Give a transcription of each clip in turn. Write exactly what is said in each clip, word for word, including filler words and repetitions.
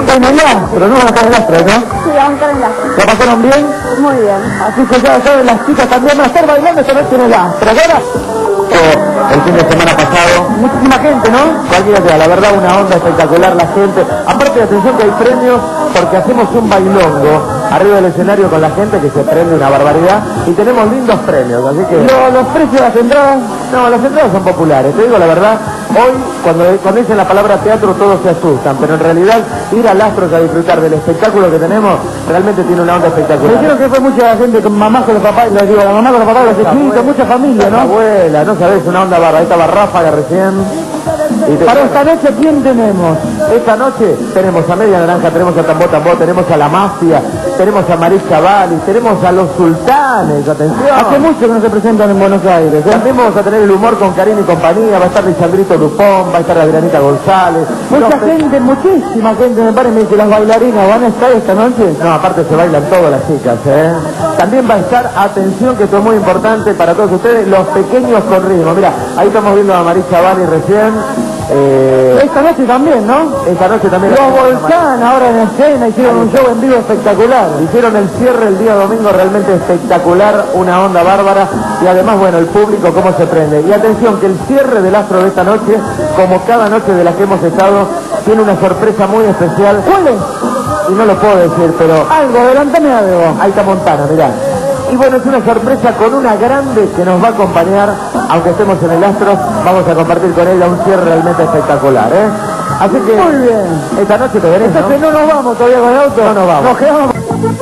acá en el Astro, ¿no? Acá en el Astro, ¿no? Sí, vamos a estar en el Astro. ¿La pasaron bien? Muy bien. Así que ya saben, las chicas también van a estar bailando esta noche en el Astro, ¿verdad? El fin de semana pasado, muchísima gente, ¿no? Cualquiera sea, la verdad, una onda espectacular la gente. Aparte de atención que hay premios, porque hacemos un bailongo arriba del escenario con la gente que se prende una barbaridad y tenemos lindos premios, así que... ¿Los, los precios de las entradas? No, las entradas son populares, te digo la verdad. Hoy, cuando, cuando dicen la palabra teatro, todos se asustan, pero en realidad ir al Astro a disfrutar del espectáculo que tenemos, realmente tiene una onda espectacular. Me dijeron que fue mucha gente con mamá con los papás, y les digo, la mamá con los papás, los chiquitos, mucha familia, ¿no? La abuela, no sabés, una onda barra, ahí estaba Ráfaga recién. Y te... Para esta noche, ¿quién tenemos? Esta noche tenemos a Media Naranja, tenemos a Tambó Tambó, tenemos a La Mafia, tenemos a Maris Chavali, tenemos a Los Sultanes, atención. Hace mucho que no se presentan en Buenos Aires, ¿eh? También vamos a tener el humor con Karim y compañía, va a estar Lisandrito Dupont, va a estar Adrianita González. Mucha Los... gente, muchísima gente, me parece que las bailarinas van a estar esta noche. No, aparte se bailan todas las chicas, ¿eh? También va a estar, atención, que esto es muy importante para todos ustedes, los pequeños con ritmo. Mira, ahí estamos viendo a Maris Chavali recién. Eh, esta noche también, ¿no? Esta noche también. Los Volcán ahora en escena hicieron un show en vivo espectacular. Hicieron el cierre el día domingo realmente espectacular, una onda bárbara y además, bueno, el público cómo se prende. Y atención, que el cierre del Astro de esta noche, como cada noche de las que hemos estado, tiene una sorpresa muy especial. ¿Cuál es? Y no lo puedo decir, pero... Algo, adelántame algo. Ahí está Montana, mirá. Y bueno, es una sorpresa con una grande que nos va a acompañar, aunque estemos en el Astro, vamos a compartir con ella un cierre realmente espectacular, ¿eh? Así que... Muy bien. Esta noche te veré, ¿no? Entonces no nos vamos todavía con el auto. No nos vamos. Nos quedamos...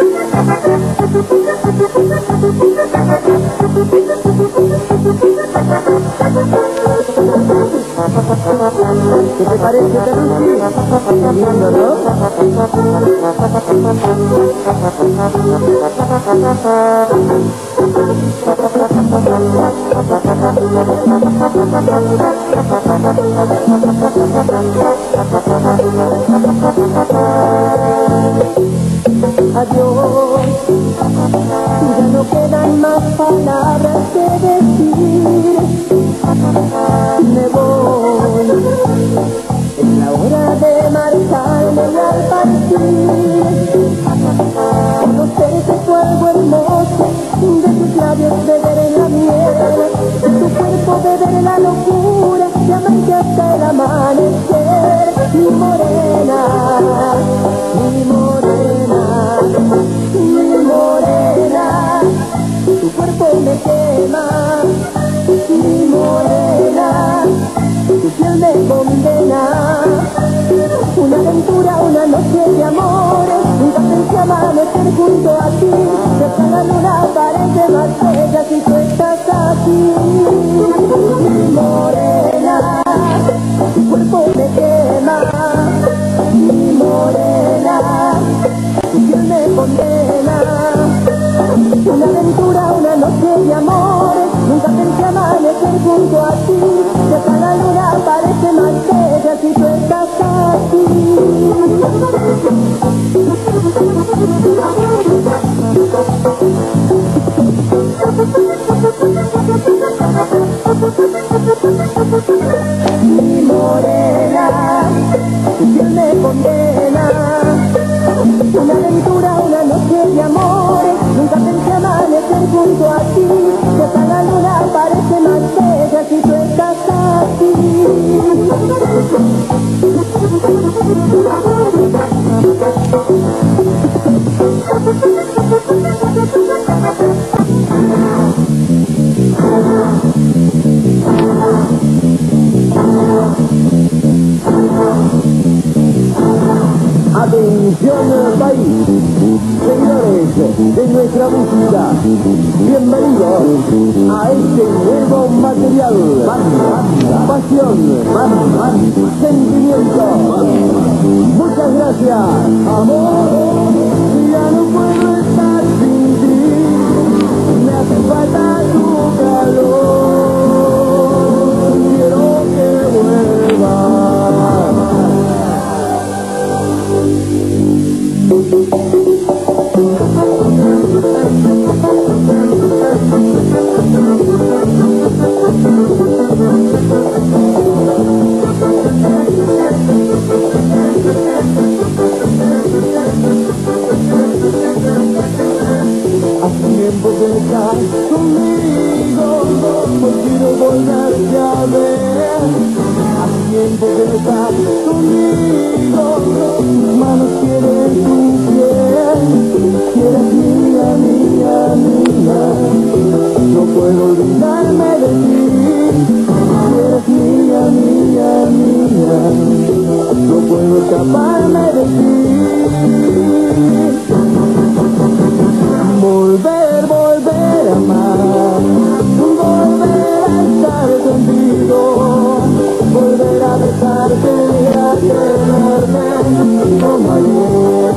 ¿Qué te parece, Perucci? Qué lindo, ¿no? Adiós, ya no quedan más palabras que decir. Me voy, es la hora de marcharme y al partir conocerte fue algo hermoso, de tus labios beber la miel, de tu cuerpo beber la locura, de amarte hasta el amanecer. Mi morena, mi morena, mi morena, tu cuerpo me quema. Mi morena, tu piel me condena. Una aventura, una noche de amores, nunca pensé amanecer junto a ti. Desde la luna parece más bella si tú estás aquí. Mi morena, tu cuerpo me quema. Mi morena, tu piel me condena. Una aventura, una noche de amores, nunca pensé amanecer junto a ti. Desde la luna parece más bella si tú estás aquí. Mi morena, tu piel me condena. Una aventura, una noche de amores, nunca pensé amanecer junto a ti. Desde la luna parece más bella si tú estás aquí. Atención país, seguidores de nuestra música, bienvenidos a este nuevo material. Pasión, sentimiento. Muchas gracias. Amor, ya no puedo estar sin ti, me hace falta tu calor, quiero que vuelvas. estar conmigo, no quiero volverte a ver. Hace tiempo que no estás conmigo, tus manos quieren tu piel. Si eres mía, mía, mía, no puedo olvidarme de ti. Si eres mía, mía, mía, no puedo escaparme de ti. Volver, volver a amar, volver a estar contigo, volver a besarte y a quererte como ayer.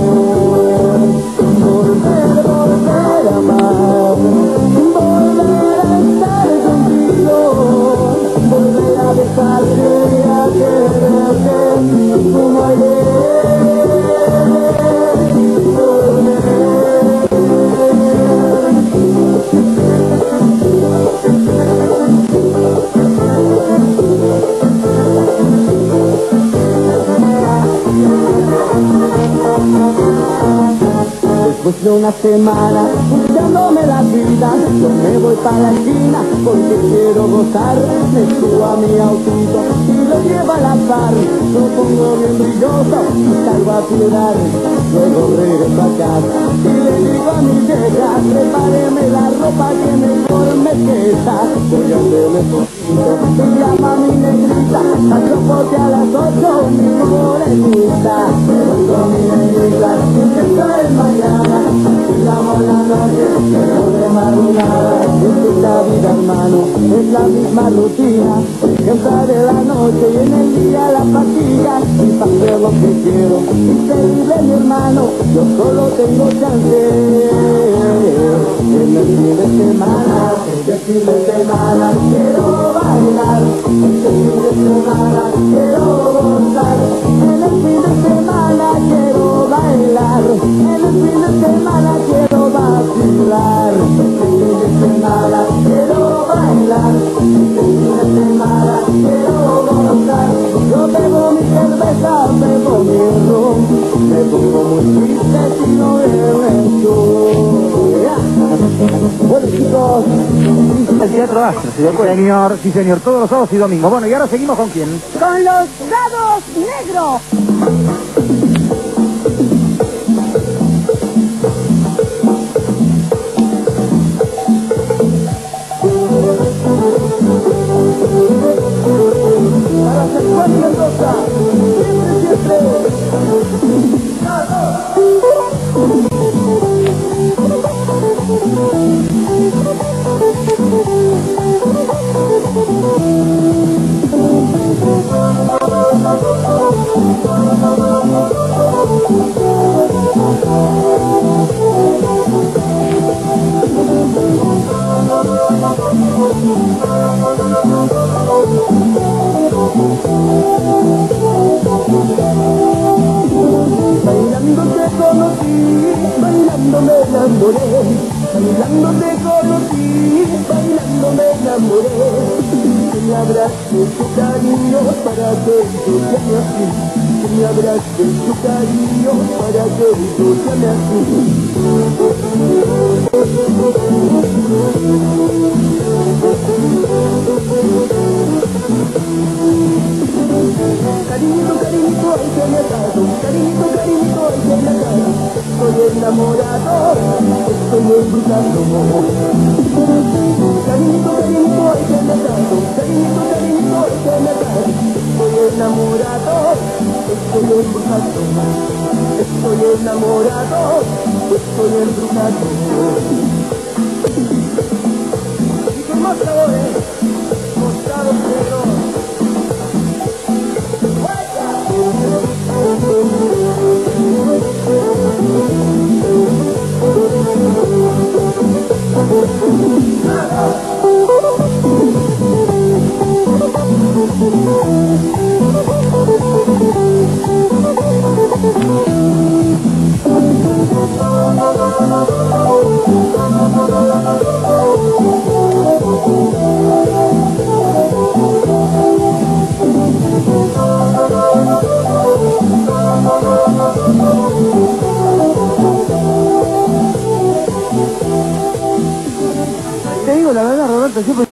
Volver, volver a amar, volver a estar contigo, volver a besarte y a quererte como ayer. Después de una semana buscándome la vida, yo me voy para la esquina porque quiero gozar. Me subo a mi autito y lo llevo a la par, lo pongo bien brilloso y salgo a tirar. Luego regreso a casa y le digo a mi vieja, prepáreme la ropa que mejor me queda. Voy a hacerme poquito, se llama mi negrita, salgo porque a las ocho mi morenita. Me voy con mi negrita, empiezo el mañana, tiramos la noche, pero de madrugada. Esta vida, hermano, es la misma rutina, descansa de la noche y en el día la fatiga. Y para hacer lo que quiero, y terrible mi hermano, yo solo tengo chance. En el fin de semana, este fin de semana quiero bailar, este fin de semana quiero gozar. En el fin de semana quiero bailar, en el fin de semana quiero vacilar. Este fin de semana quiero bailar, este fin de semana quiero gozar. Yo bebo mi cerveza, bebo mi ron, me pongo muy triste si no bebo yo. Bueno, chicos, El Teatro Astro, ¿se dio cuenta? Señor, sí señor, todos los sábados y domingos. Bueno, y ahora seguimos con quién. Con los dados negros. para hacer cualquier cosa, siempre, siempre. Bailando te conocí, bailando me enamoré, bailando te conocí, bailando me enamoré. Que me abrace tu cariño para que yo llame así, que me abrace tu cariño para que yo llame así. Cariñito, cariñito, ay que me atado, cariñito, cariñito, ay que me atado. Estoy enamorado, estoy embrujado. Cariñito, cariñito, ay que me atado, cariñito, cariñito, ay que me atado. Estoy enamorado, estoy embrujado. Estoy enamorado, estoy embrujado. Y con más sabores, mostrados negros. digo la verdad, Roberto, siempre...